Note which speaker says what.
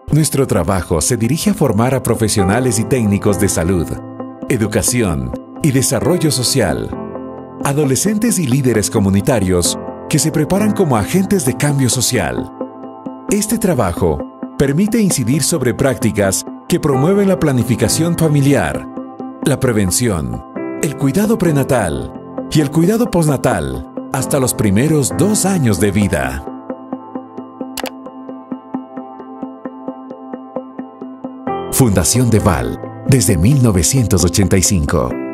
Speaker 1: Nuestro trabajo se dirige a formar a profesionales y técnicos de salud, educación y desarrollo social, adolescentes y líderes comunitarios que se preparan como agentes de cambio social. Este trabajo permite incidir sobre prácticas que promueven la planificación familiar, la prevención, el cuidado prenatal y el cuidado postnatal hasta los primeros 2 años de vida. Fundación Deval, desde 1985.